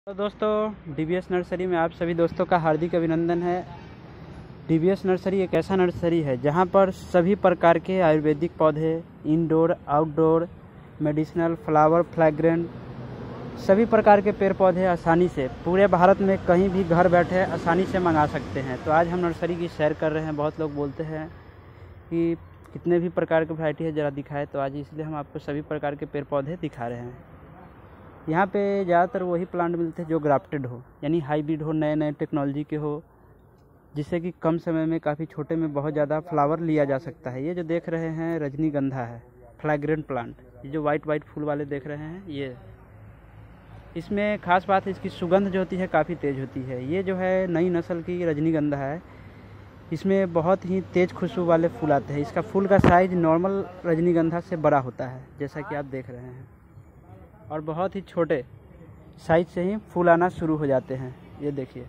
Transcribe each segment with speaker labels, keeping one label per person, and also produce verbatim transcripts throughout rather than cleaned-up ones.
Speaker 1: तो दोस्तों D B S nursery में आप सभी दोस्तों का हार्दिक अभिनंदन है। डी बी एस नर्सरी एक ऐसा नर्सरी है जहां पर सभी प्रकार के आयुर्वेदिक पौधे, indoor outdoor, medicinal, flower, flagrant, सभी प्रकार के पेड़ पौधे आसानी से पूरे भारत में कहीं भी घर बैठे आसानी से मंगा सकते हैं। तो आज हम नर्सरी की सैर कर रहे हैं। बहुत लोग बोलते हैं कि कितने भी प्रकार की वैरायटी है ज़रा दिखाए, तो आज इसलिए हम आपको सभी प्रकार के पेड़ पौधे दिखा रहे हैं। यहाँ पे ज़्यादातर वही प्लांट मिलते हैं जो ग्राफ्टेड हो, यानी हाइब्रिड हो, नए नए टेक्नोलॉजी के हो, जिससे कि कम समय में काफ़ी छोटे में बहुत ज़्यादा फ्लावर लिया जा सकता है। ये जो देख रहे हैं रजनीगंधा है, फ्लैग्रेंट प्लांट। ये जो वाइट वाइट फूल वाले देख रहे हैं, ये इसमें खास बात है इसकी सुगंध जो होती है काफ़ी तेज़ होती है। ये जो है नई नस्ल की रजनीगंधा है, इसमें बहुत ही तेज़ खुशबू वाले फूल आते हैं। इसका फूल का साइज़ नॉर्मल रजनीगंधा से बड़ा होता है, जैसा कि आप देख रहे हैं, और बहुत ही छोटे साइज से ही फूल आना शुरू हो जाते हैं। ये देखिए,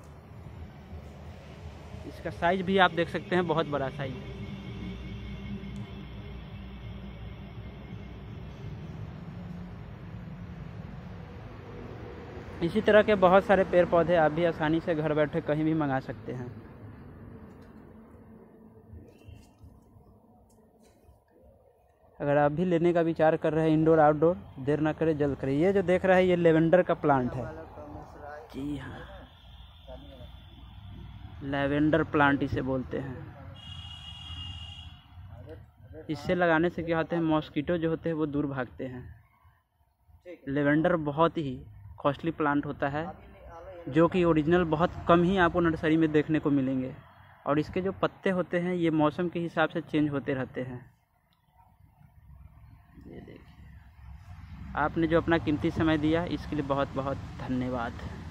Speaker 1: इसका साइज भी आप देख सकते हैं, बहुत बड़ा साइज। इसी तरह के बहुत सारे पेड़ पौधे आप भी आसानी से घर बैठे कहीं भी मंगा सकते हैं। अगर आप भी लेने का विचार कर रहे हैं इंडोर आउटडोर, देर ना करें, जल्द करें। ये जो देख रहे हैं ये लेवेंडर का प्लांट है। जी हाँ, लेवेंडर प्लांट इसे बोलते हैं। इससे लगाने से क्या होता है, मॉस्किटो जो होते हैं वो दूर भागते हैं। लेवेंडर बहुत ही कॉस्टली प्लांट होता है, जो कि ओरिजिनल बहुत कम ही आपको नर्सरी में देखने को मिलेंगे। और इसके जो पत्ते होते हैं ये मौसम के हिसाब से चेंज होते रहते हैं। ये देखिए, आपने जो अपना कीमती समय दिया इसके लिए बहुत बहुत धन्यवाद।